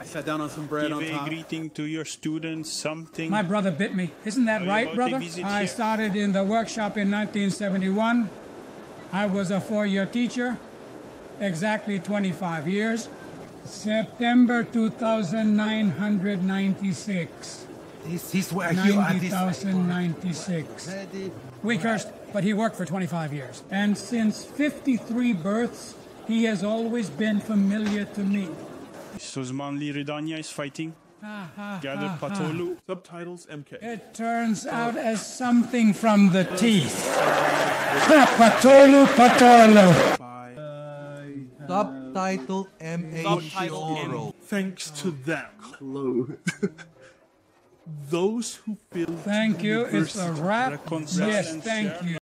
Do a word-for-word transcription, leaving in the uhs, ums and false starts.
I sat down on some bread Give on a top. greeting to your students, something. My brother bit me. Isn't that How right, about brother? a visit I here? started in the workshop in nineteen seventy-one. I was a four-year teacher, exactly twenty-five years. September two thousand nine hundred ninety-six. This, this where you are. ninety thousand ninety-six. We cursed, but he worked for twenty-five years. And since fifty-three births, he has always been familiar to me. Suzmanli Ridanya is fighting. Ha, ha, Gather ha, ha. Patolu. Subtitles M K. It turns out as something from the teeth. Ha, Patolu, Patolu. Subtitle M A Shoro. Thanks to them. Those who build Thank you. It's a wrap. Reconcile Yes, and thank share. you.